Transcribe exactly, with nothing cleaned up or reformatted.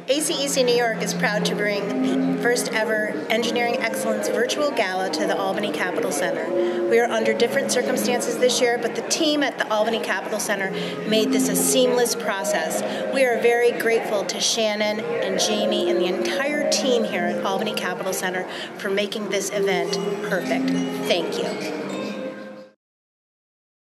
A C E C New York is proud to bring the first ever Engineering Excellence Virtual Gala to the Albany Capitol Center. We are under different circumstances this year, but the team at the Albany Capitol Center made this a seamless process. We are very grateful to Shannon and Jamie and the entire team here at Albany Capitol Center for making this event perfect. Thank you.